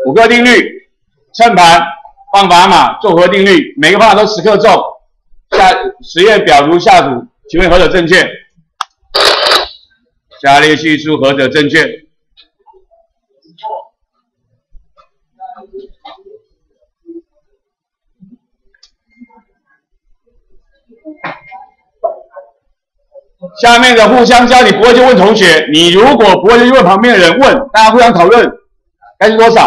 5个定律，称盘放砝码做合定律，每个砝码都10克重。实验表如下图，请问何者正确？下列叙述何者正确？下面的互相教，你不会就问同学，你如果不会就问旁边的人问，大家互相讨论，该是多少？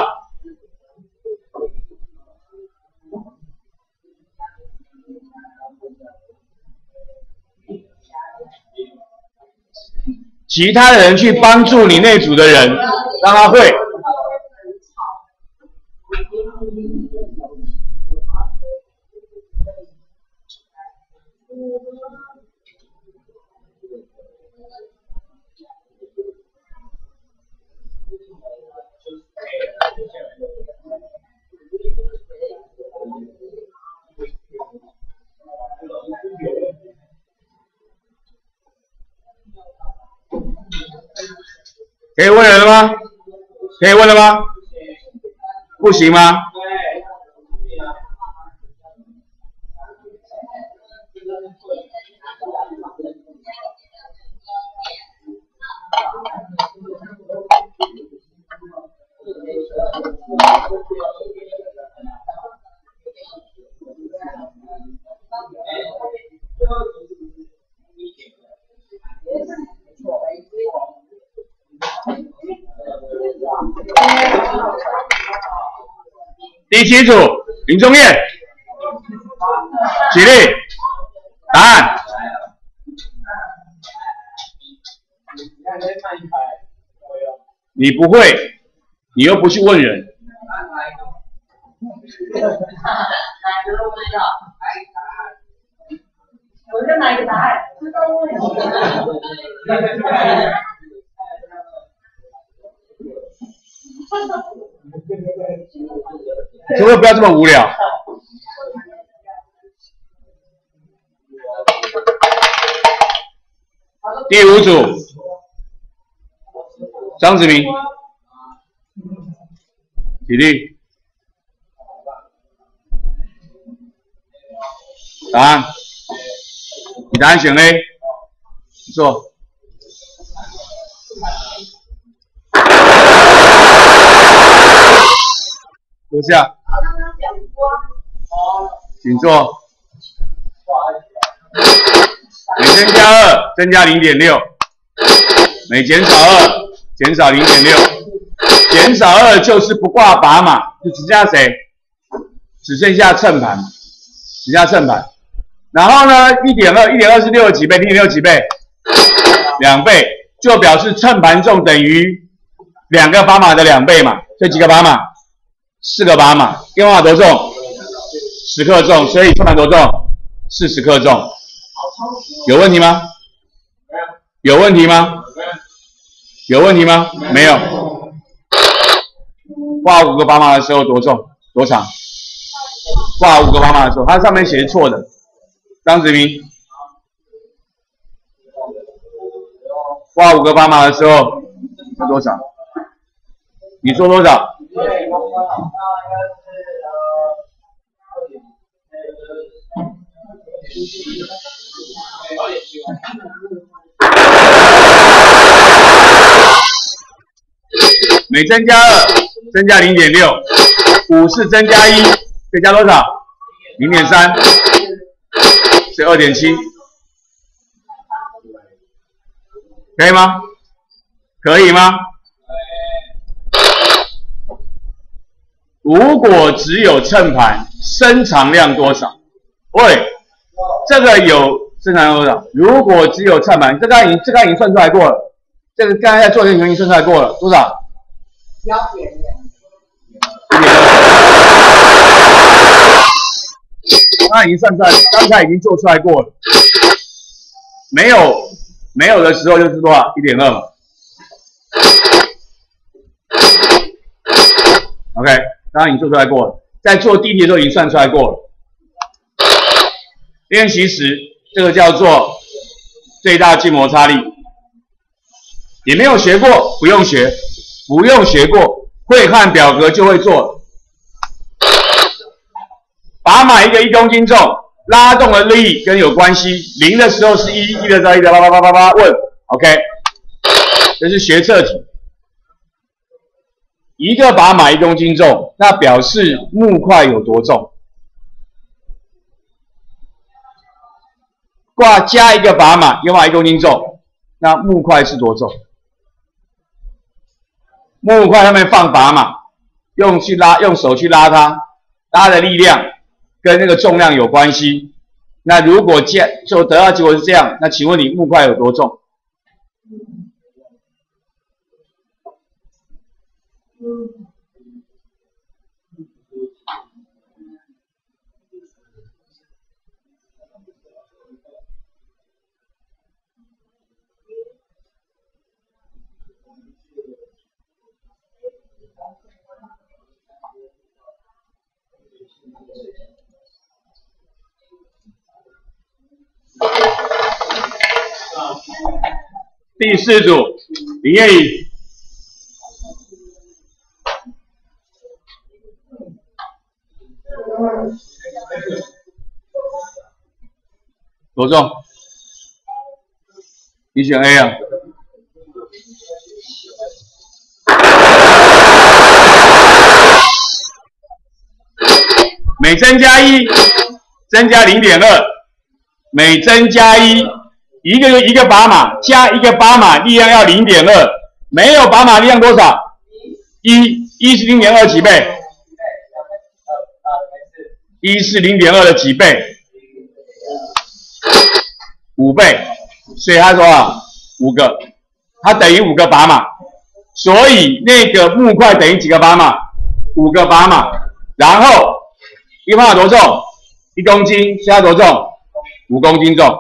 其他的人去帮助你那组的人，让他会。可以问人了吗？可以问了吗？不行吗？第7组林宗彦，起立，答案。你不会，你又不去问人。 我就哪个答案？知道问题。 可不可以不要这么无聊？第5组张子明，起立，答案，你答案选 A， 不错。坐下，请坐。每增加2，增加 0.6； 每减少2，减少 0.6。减少2就是不挂砝码，就只剩下谁？只剩下称盘，只剩下称盘。然后呢 ，1.2，1.2是6的几倍 ？0.6几倍？2倍，就表示称盘重等于2个砝码的2倍嘛。这几个砝码？4个砝码，一个砝码多重？10克重，所以称盘多重？40克重。有问题吗？有问题吗？有问题吗？没有。挂5个砝码的时候多重？多长？挂5个砝码的时候，它上面写是错的。张子明，挂5个砝码的时候是多少？你说多少？每增加2，增加 0.6，5是增加1，可以加多少 ？0.3，是2.7，可以吗？可以吗？如果只有称盘，伸长量多少？喂，这个有伸长量多少？如果只有称盘，这个已经算出来过了，这个刚才在做的已经算出来过了，多少？刚才已经算出来，刚才已经做出来过了。没有的时候就是多少 1.2 嘛。OK， 刚刚已经做出来过了，在做第一题的时候已经算出来过了。练习时，这个叫做最大静摩擦力，也没有学过，不用学，不用学过， 会看表格就会做。把马一个1公斤重，拉动的力跟有关系，0的时候是1，1的时候1的8，问 ，OK， 这是学测题。一个把马1公斤重，那表示木块有多重？挂加一个把马，一个马1公斤重，那木块是多重？木块上面放把马，用手去拉它，拉的力量跟那个重量有关系。那如果就得到结果是这样，那请问你木块有多重？第4组，林业仪，多重？你选 A 啊？每增加1，增加 0.2， 每增加1。一个把马加一个把马，力量要 0.2， 没有把马力量多少？1是 0.2 几倍？1是 0.2 的几倍？5倍，所以他说5个，它等于5个把马，所以那个木块等于几个把马？5个把马，然后一个把马多重？1公斤，加多重？5公斤重。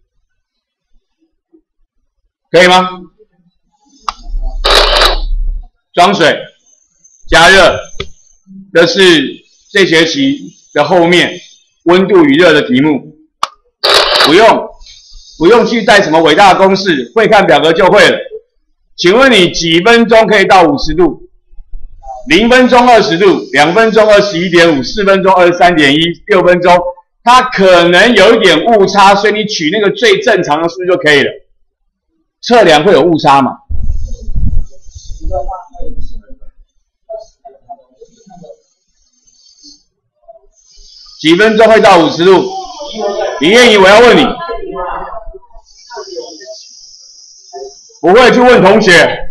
可以吗？装水、加热，这是这学期的后面温度与热的题目，不用去带什么伟大的公式，会看表格就会了。请问你几分钟可以到50度？0分钟20度，2分钟21.5， 4分钟23.1， 6分钟，它可能有一点误差，所以你取那个最正常的数就可以了。测量会有误差嘛？几分钟会到50度？林燕仪，我要问你，不会去问同学。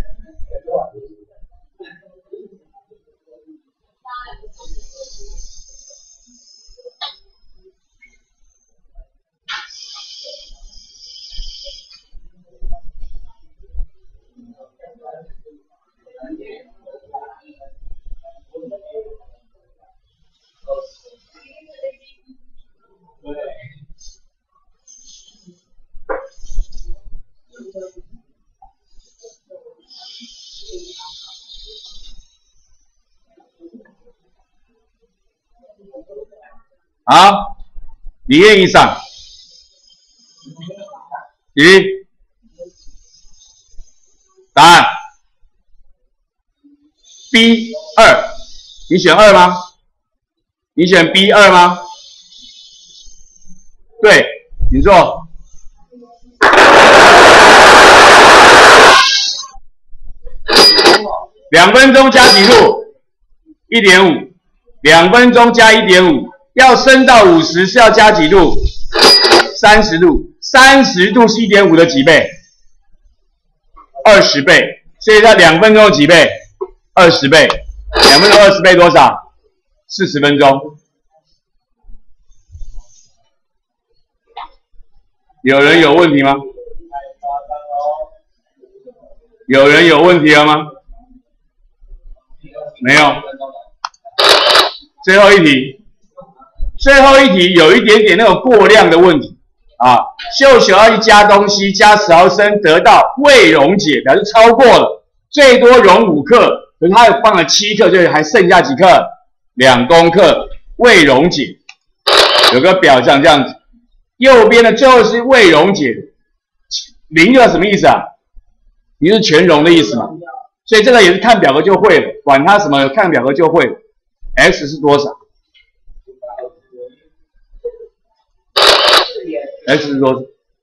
好，林燕仪上，答案 B2， 你选2吗？你选 B2 吗？对，请坐。2分钟加几度 ？1.5。2分钟加 1.5， 要升到50是要加几度？30度。30度是 1.5 的几倍？20倍。所以它2分钟几倍？20倍。2分钟20倍多少？40分钟。有人有问题吗？有人有问题了吗？没有。最后一题，有一点点那种过量的问题啊。秀秀要去加东西，加10毫升得到未溶解，表示超过了，最多溶5克，可是他有放了7克，就还剩下几克？2公克未溶解。有个表像这样子，右边的最后是未溶解，0是什么意思啊？0是全溶的意思嘛，所以这个也是看表格就会了。 管它什么，看表格就会。x 是多少 ？x 是多少？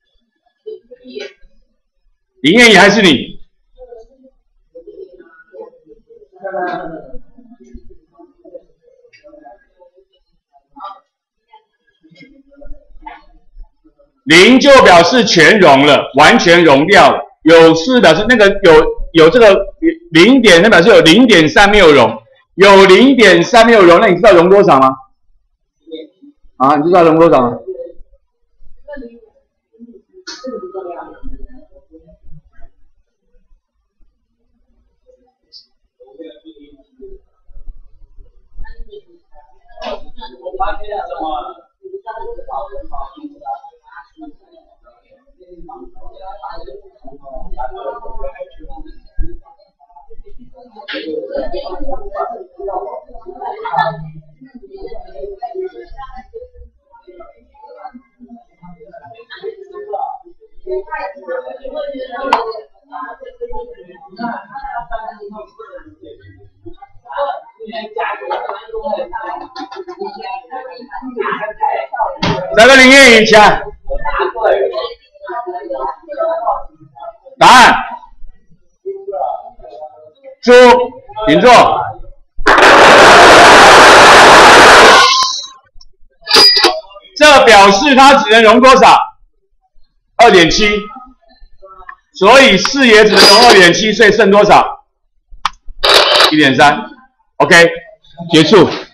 林彦仪还是你？零就表示全溶了，完全溶掉了。有4表示那个有这个0点，那表示有0.3没有溶，有0.3没有溶，那你知道溶多少吗？啊，你知道溶多少吗？来个林彦仪起来，答案，猪，请坐。这表示它只能溶多少 ？2.7， 所以4也只能溶2.7，所以剩多少 ？1.3。OK， 结束。